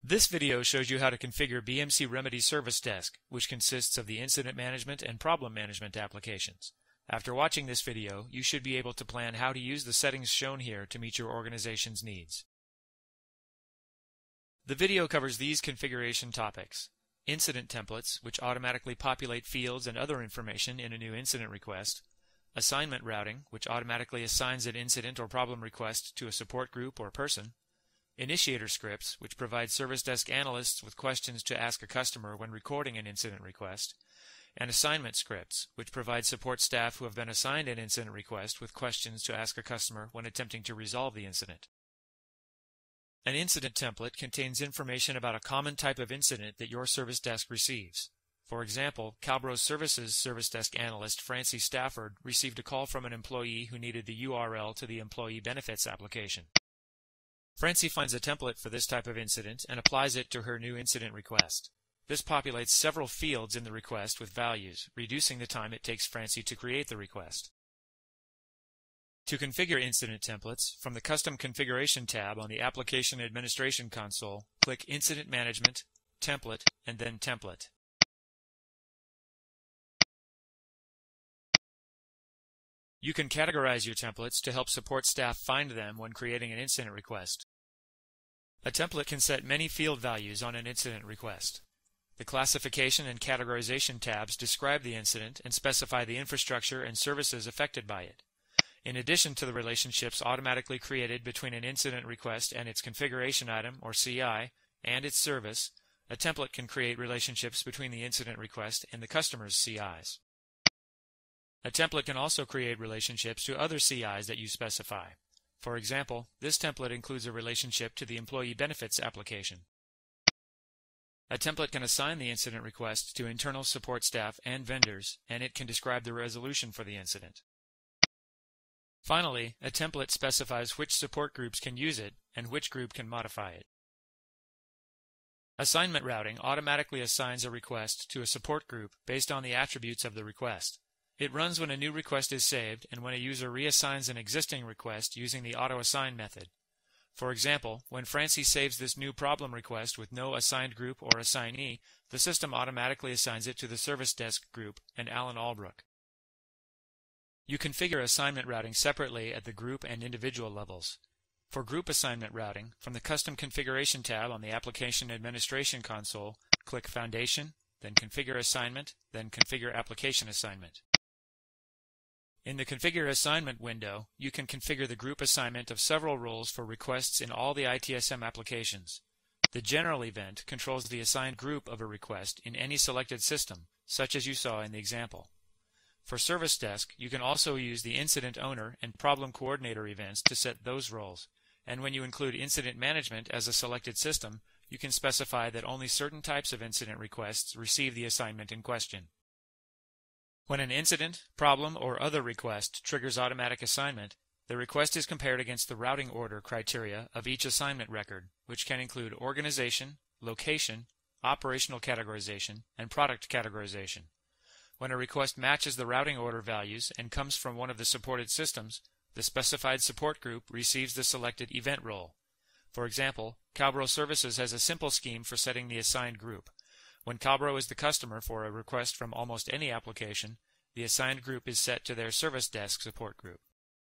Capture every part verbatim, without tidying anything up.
This video shows you how to configure B M C Remedy Service Desk, which consists of the incident management and problem management applications. After watching this video, you should be able to plan how to use the settings shown here to meet your organization's needs. The video covers these configuration topics: incident templates, which automatically populate fields and other information in a new incident request; assignment routing, which automatically assigns an incident or problem request to a support group or person; initiator scripts, which provide service desk analysts with questions to ask a customer when recording an incident request; and assignment scripts, which provide support staff who have been assigned an incident request with questions to ask a customer when attempting to resolve the incident. An incident template contains information about a common type of incident that your service desk receives. For example, Calbro Services Service Desk Analyst Francie Stafford received a call from an employee who needed the U R L to the employee benefits application. Francie finds a template for this type of incident and applies it to her new incident request. This populates several fields in the request with values, reducing the time it takes Francie to create the request. To configure incident templates, from the Custom Configuration tab on the Application Administration console, click Incident Management, Template, and then Template. You can categorize your templates to help support staff find them when creating an incident request. A template can set many field values on an incident request. The Classification and Categorization tabs describe the incident and specify the infrastructure and services affected by it. In addition to the relationships automatically created between an incident request and its configuration item, or C I, and its service, a template can create relationships between the incident request and the customer's C Is. A template can also create relationships to other C Is that you specify. For example, this template includes a relationship to the employee benefits application. A template can assign the incident request to internal support staff and vendors, and it can describe the resolution for the incident. Finally, a template specifies which support groups can use it and which group can modify it. Assignment routing automatically assigns a request to a support group based on the attributes of the request. It runs when a new request is saved and when a user reassigns an existing request using the auto-assign method. For example, when Francie saves this new problem request with no assigned group or assignee, the system automatically assigns it to the service desk group and Alan Albrook. You configure assignment routing separately at the group and individual levels. For group assignment routing, from the Custom Configuration tab on the Application Administration console, click Foundation, then Configure Assignment, then Configure Application Assignment. In the Configure Assignment window, you can configure the group assignment of several roles for requests in all the I T S M applications. The General event controls the assigned group of a request in any selected system, such as you saw in the example. For Service Desk, you can also use the Incident Owner and Problem Coordinator events to set those roles, and when you include Incident Management as a selected system, you can specify that only certain types of incident requests receive the assignment in question. When an incident, problem, or other request triggers automatic assignment, the request is compared against the routing order criteria of each assignment record, which can include organization, location, operational categorization, and product categorization. When a request matches the routing order values and comes from one of the supported systems, the specified support group receives the selected event role. For example, Calbro Services has a simple scheme for setting the assigned group. When Calbro is the customer for a request from almost any application, the assigned group is set to their service desk support group.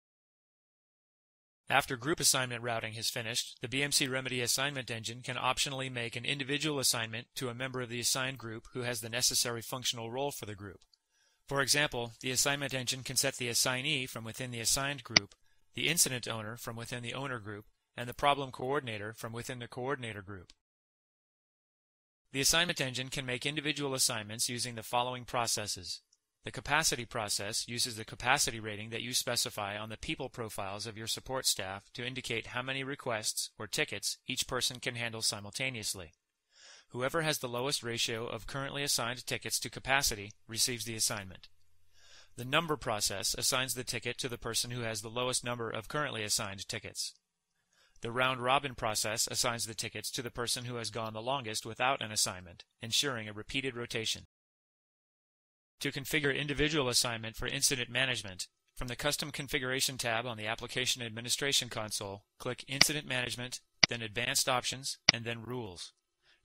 After group assignment routing has finished, the B M C Remedy Assignment Engine can optionally make an individual assignment to a member of the assigned group who has the necessary functional role for the group. For example, the Assignment Engine can set the assignee from within the assigned group, the incident owner from within the owner group, and the problem coordinator from within the coordinator group. The Assignment Engine can make individual assignments using the following processes. The capacity process uses the capacity rating that you specify on the people profiles of your support staff to indicate how many requests or tickets each person can handle simultaneously. Whoever has the lowest ratio of currently assigned tickets to capacity receives the assignment. The number process assigns the ticket to the person who has the lowest number of currently assigned tickets. The round-robin process assigns the tickets to the person who has gone the longest without an assignment, ensuring a repeated rotation. To configure individual assignment for incident management, from the Custom Configuration tab on the Application Administration console, click Incident Management, then Advanced Options, and then Rules.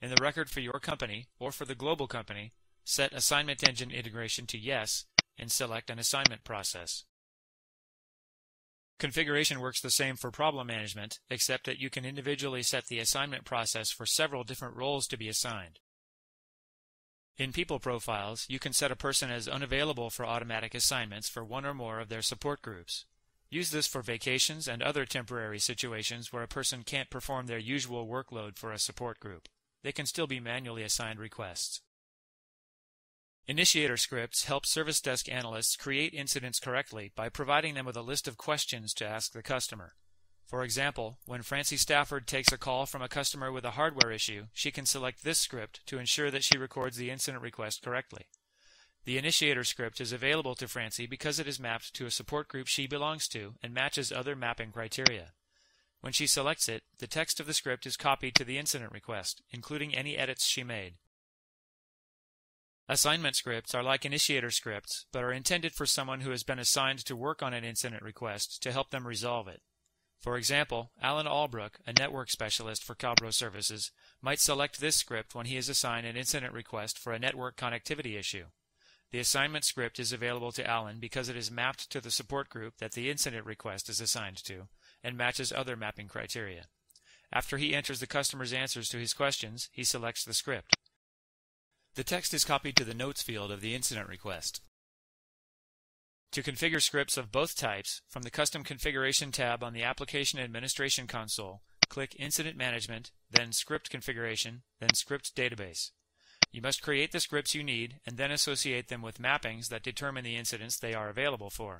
In the record for your company, or for the global company, set Assignment Engine Integration to Yes and select an assignment process. Configuration works the same for problem management, except that you can individually set the assignment process for several different roles to be assigned. In People Profiles, you can set a person as unavailable for automatic assignments for one or more of their support groups. Use this for vacations and other temporary situations where a person can't perform their usual workload for a support group. They can still be manually assigned requests. Initiator scripts help service desk analysts create incidents correctly by providing them with a list of questions to ask the customer. For example, when Francie Stafford takes a call from a customer with a hardware issue, she can select this script to ensure that she records the incident request correctly. The initiator script is available to Francie because it is mapped to a support group she belongs to and matches other mapping criteria. When she selects it, the text of the script is copied to the incident request, including any edits she made. Assignment scripts are like initiator scripts, but are intended for someone who has been assigned to work on an incident request to help them resolve it. For example, Alan Albrook, a network specialist for Cabro Services, might select this script when he is assigned an incident request for a network connectivity issue. The assignment script is available to Alan because it is mapped to the support group that the incident request is assigned to and matches other mapping criteria. After he enters the customer's answers to his questions, he selects the script. The text is copied to the Notes field of the incident request. To configure scripts of both types, from the Custom Configuration tab on the Application Administration console, click Incident Management, then Script Configuration, then Script Database. You must create the scripts you need and then associate them with mappings that determine the incidents they are available for.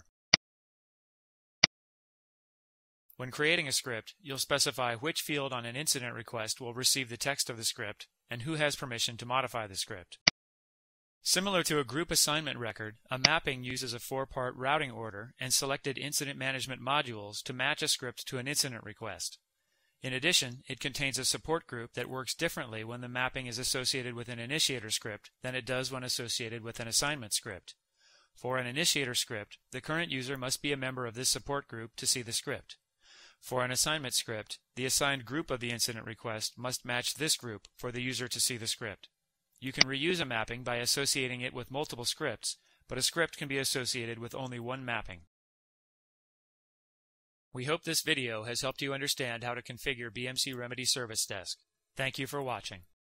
When creating a script, you'll specify which field on an incident request will receive the text of the script and who has permission to modify the script. Similar to a group assignment record, a mapping uses a four-part routing order and selected incident management modules to match a script to an incident request. In addition, it contains a support group that works differently when the mapping is associated with an initiator script than it does when associated with an assignment script. For an initiator script, the current user must be a member of this support group to see the script. For an assignment script, the assigned group of the incident request must match this group for the user to see the script. You can reuse a mapping by associating it with multiple scripts, but a script can be associated with only one mapping. We hope this video has helped you understand how to configure B M C Remedy Service Desk. Thank you for watching.